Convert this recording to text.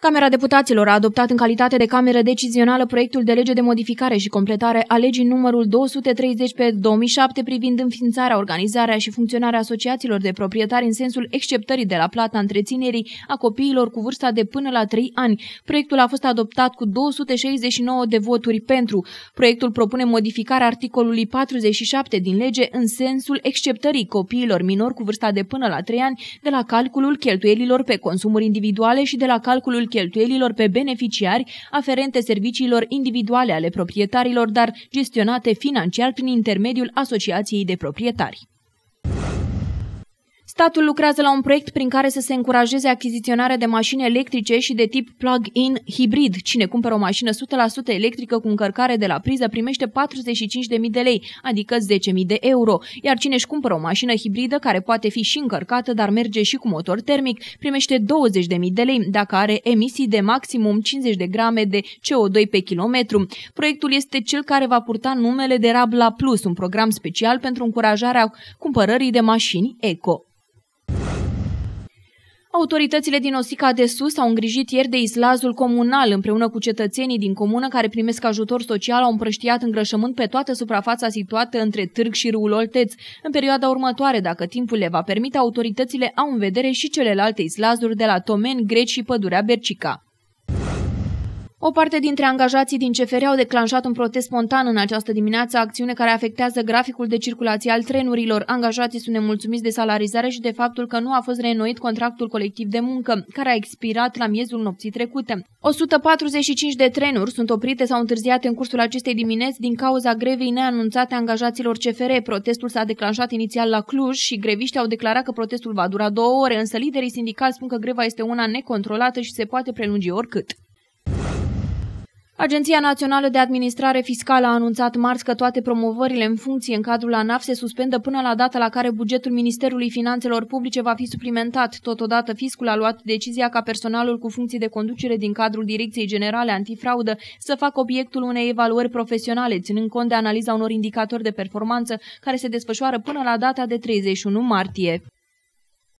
Camera Deputaților a adoptat în calitate de cameră decizională proiectul de lege de modificare și completare a legii numărul 230/2007 privind înființarea, organizarea și funcționarea asociațiilor de proprietari în sensul exceptării de la plata întreținerii a copiilor cu vârsta de până la 3 ani. Proiectul a fost adoptat cu 269 de voturi pentru. Proiectul propune modificarea articolului 47 din lege în sensul exceptării copiilor minori cu vârsta de până la 3 ani de la calculul cheltuielilor pe consumuri individuale și de la calculul cheltuielilor pe beneficiari aferente serviciilor individuale ale proprietarilor, dar gestionate financiar prin intermediul asociației de proprietari. Statul lucrează la un proiect prin care să se încurajeze achiziționarea de mașini electrice și de tip plug-in hibrid. Cine cumpără o mașină 100% electrică cu încărcare de la priză primește 45.000 de lei, adică 10.000 de euro, iar cine își cumpără o mașină hibridă care poate fi și încărcată, dar merge și cu motor termic, primește 20.000 de lei dacă are emisii de maximum 50 de grame de CO2 pe kilometru. Proiectul este cel care va purta numele de Rabla Plus, un program special pentru încurajarea cumpărării de mașini eco. Autoritățile din Osica de Sus au îngrijit ieri de islazul comunal. Împreună cu cetățenii din comună care primesc ajutor social, au împrăștiat îngrășământ pe toată suprafața situată între Târg și râul Olteț. În perioada următoare, dacă timpul le va permite, autoritățile au în vedere și celelalte islazuri de la Tomeni, Greci și Pădurea Bercica. O parte dintre angajații din CFR au declanșat un protest spontan în această dimineață, acțiune care afectează graficul de circulație al trenurilor. Angajații sunt nemulțumiți de salarizare și de faptul că nu a fost reînnoit contractul colectiv de muncă, care a expirat la miezul nopții trecute. 145 de trenuri sunt oprite sau întârziate în cursul acestei dimineți din cauza grevei neanunțate a angajaților CFR. Protestul s-a declanșat inițial la Cluj și greviștii au declarat că protestul va dura 2 ore, însă liderii sindicali spun că greva este una necontrolată și se poate prelungi oricât. Agenția Națională de Administrare Fiscală a anunțat marți că toate promovările în funcție în cadrul ANAF se suspendă până la data la care bugetul Ministerului Finanțelor Publice va fi suplimentat. Totodată, fiscul a luat decizia ca personalul cu funcții de conducere din cadrul Direcției Generale Antifraudă să facă obiectul unei evaluări profesionale, ținând cont de analiza unor indicatori de performanță care se desfășoară până la data de 31 martie.